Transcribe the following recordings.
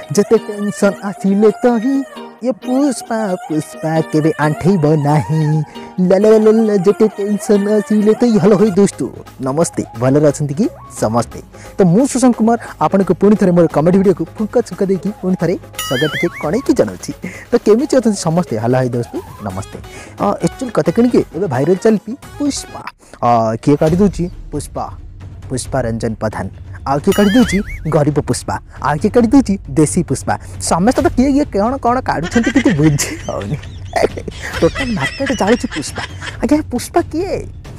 जते टेंशन आसिले तो ही ये पुष्पा पुष्पा केबे आंठेब नाही लल जते टेंशन आसिले तो हेलो होई दोस्तों नमस्ते भल अछंती कि समस्ते तो मु सुशांत कुमार आपन को पुणी थरे मोर कमेडी वीडियो को फुंका चुका देकी पुणी थरे स्वागत के कणे की जनाउछि तो केमिति अछंती समस्ते हेलो हाय दोस्तों नमस्ते एक्चुअली कते कणी के एबे वायरल चलपी पुष्पा किए काटी दोछि पुष्पा पुष्पा रंजन प्रधान आ किए काटी दोछि गरीब पुष्पा आ किए काटी दोछि देसी पुष्पा समस्त तो किए कौन कौन काढुछंती कि बुझे होनी टोटल मार्केट जालुछि पुष्पा आगे पुष्पा किए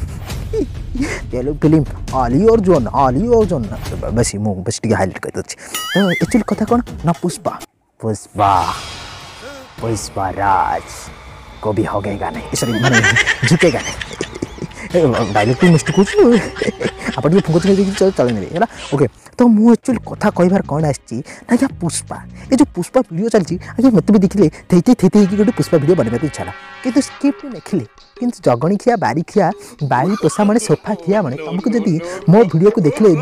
तेलुगु फिल्म अली अर्जुन बस मु बस टिके हाइलाइट कर दोछि तो एक्चुअली कथा कोन ना पुष्पा पुष्पा पुष्पा राज को भी हो गएगा नहीं सॉरी माने झुकेगा नहीं डायरेक्ट मिस्टेक कुछ आपण ये फुंको चल चले नहीं है ओके तो मु एक्चुअली कथा कहबार कौन आछि ना क्या पुष्पा ये जो पुष्पा वीडियो चलछि आगे मत भी देखिले थेते कि गोटे पुष्पा वीडियो बनबा को इच्छा किंतु स्क्रिप्ट देखिले किंतु जगणी खिया बारी पोसा माने सोफा खिया माने तुमको जदी मो वीडियो को देखिले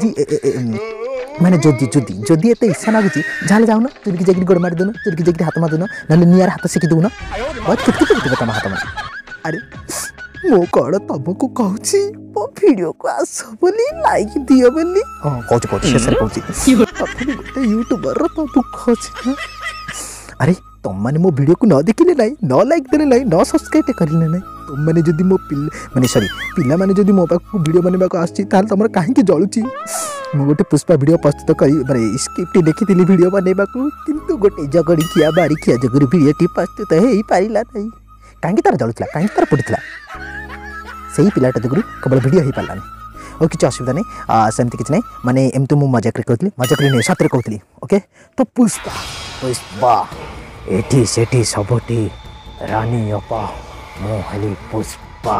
माने जदि एते इच्छा लागुची झाले जाउन तुरकी जगरी गोड़ मार देनो तुरकी जगरी हाथ मार देनो नले नियार हाथ सेकी देउनो बहुत कितके तम हाथ मार अरे मो कौन तुमको कहूँ मो वीडियो को आस बोली लाइक दियो बोली हाँ कहूँ शेष गोटे यूट्यूबर तो दुख अच्छे अरे तुम मैंने मो वीडियो को न देखिले ना न लाइक देले ना न सब्सक्राइब करें ना तुम मैंने जदि मो माने सॉरी पिला माने जदि मो पाक वीडियो बनबा को आछि ताल तुमर काहे जलुची मो गोटे पुष्पा वीडियो प्रस्तुत करी माने स्क्रिप्ट देखी वीडियो बनबा को किंतु गोटे जगड़ी खिया बारी खिया जगरी वीडियो टी प्रस्तुत हे पारिला नहीं काहे तार जलुतला काहे तार पड़ितला सही पिलाटा देखु केवल वीडियो हो पारानी और किसी असुविधा नहीं सेमती किसी नहीं माने एमती मु मजाक कहती मजाक नहीं सतरे कहती ओके तो पुष्पा पुष्पा एठी सेठी सबठी रानी अपा मोहली पुष्पा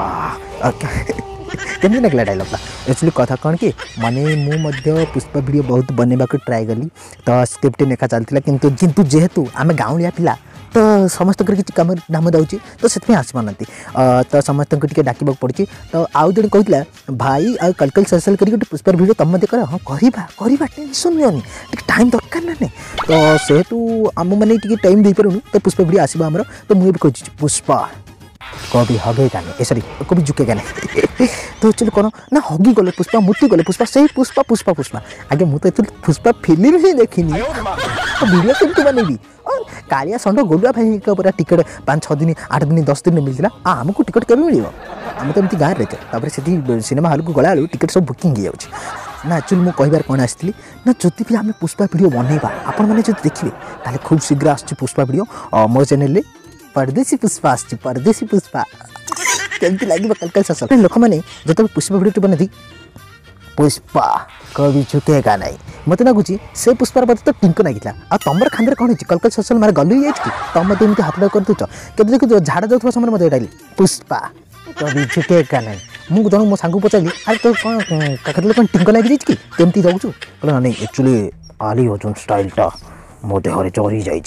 केमती लगला डायलॉग एक्चुअली कथा कौन कि माने मु पुष्पा वीडियो बहुत बनवा को ट्राए कली तो स्क्रिप्ट लेखा चलता किंतु जेहेतु आम गाँवलिया पिला तो समस्त किसी कम नाम दूसरी तो से आसपार तो समस्त डाक पड़ी तो आउ जन कहला भाई आ कल सोशल कर पुष्पा वीडियो तुम मत कर हाँ करवा टेंशन नहीं टाइम दरकार ना नहीं तो सेहेतु आम मैंने टाइम दे पारूँ तो पुष्पा वीडियो आसो आमर तो मुझे कहूँ पुष्पा कभी हगेगा नहीं सॉरी कभी झुकेगा नहीं तो एक्चुअली कौन ना हगी गले पुष्पा मुति गले पुष्पा से पुष्पा पुष्पा पुष्पा आगे मुझे तो पुष्पा फिल्म ही देखनी तो वीडियो केमती बनैबी कालिया षंड गोलुआ भाई पूरा टिकट 5-6 दिन 8 दिन 10 दिन मिलता आमको टिकट के मिल आम तो एमती गाँव रही से सिनेमा हॉल को गला टिकट सब बुकिंग हो ना एक्चुअली मुझे कहबार कौन आसती ना जदि भी आम पुष्पा वीडियो बनवा आपण मैंने जो देखिए ताले खूब शीघ्र आस पुष्पा वीडियो मो चैनल परदेसी पुष्पा परदेसी पुष्पा केमती लगे कल सोशल लोक मैंने जो पुष्पा वीडियो बना पुष्पा कभी झुकेगा नहीं मत लगुच से पुष्पार बदे तो टिंक लगी आ तुम खांदे कौन हो कल सोशल मारे गलु ही तुम मत एमती हाथ कर दूच के देखो झाड़ा जाऊँ समय मत डाली पुष्पा कभी झुकेगा नहीं मुझे जन मो सांग पचारि अरे तो कौन कखरे कौन टिंक लगी कि केमती जाऊँ कहना नहीं एक्चुअली अली अर्जुन स्टाइलटा मो देहरे चढ़ी जाइए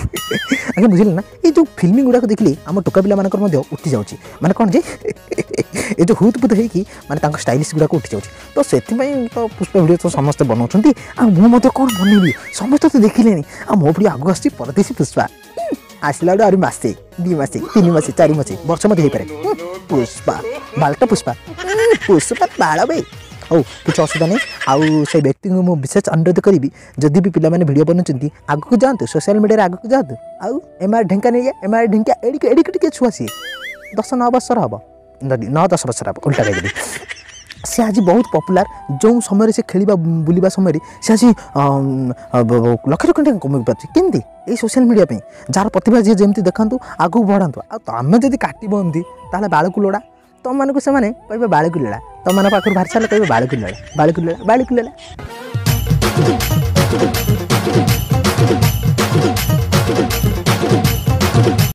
आगे बुझे ना ये जो फिल्म गुड़ाक देखिए आम टोका पिला उठी जाऊँगी माने कौन जे ये जो हुत पुत होगी माने स्टाइलिश गुड़ाक उठी जाऊँगी तो से तो पुष्पा वीडियो तो समस्त बनाऊँगी मुझे कौन बनैबी समस्त तो देखिले आ मो वीडियो आगे आसी परदेसी पुष्पा आसला बेटे मसे 2 मास 3 मास 4 मास वर्ष मत हो पारे पुष्पा बालटा पुष्पा पुष्पा बाल बे हो किसी असुविधा नहीं आउ से व्यक्ति को मुझे विशेष अनुरोध करी जदि भी पिला माने वीडियो बनाऊँ आग को जातु सोशल मीडिया आग को जातु आउ एमआर ढेंका नहीं एमआर ढेंका एडिके छुआ सी 10-9 वर्षर हम 9-10 वर्षर हम उल्टा कह सी आज बहुत पपुलार जो समय से खेल बुलवा समय से आज लक्ष लक्ष टाइम कमे पार्टी ये सोशल मीडिया जार प्रतिभा जी जमी देखा आगू बढ़ातु आम जब काटबी ताले बाल को लोड़ा तुम मानक से कहे बाड़ को लेला तुम मान पाखर बाहर सारे कहे बाड़ को लेला